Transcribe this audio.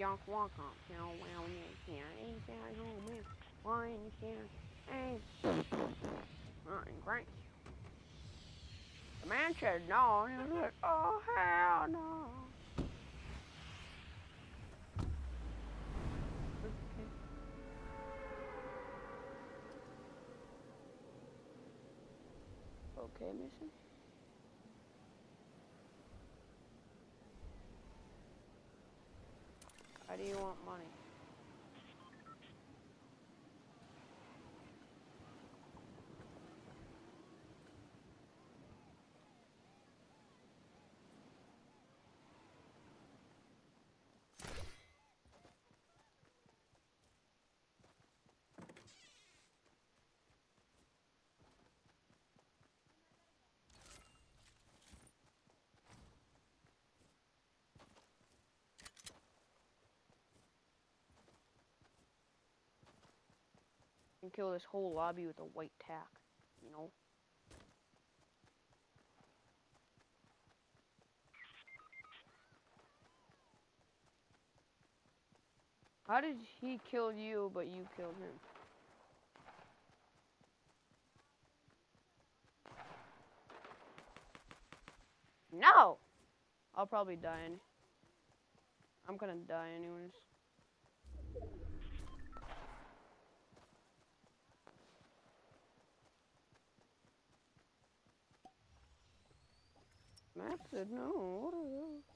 junk walk up, you know, well, yeah, ain't that home, man? Why in the share? Hey, great. The man said no, and he was like, oh, hell no. Okay, Missy. How do you want money? You can kill this whole lobby with a white tack, you know? How did he kill you, but you killed him? No! I'll probably die I'm gonna die anyways. Matt said no, what are those?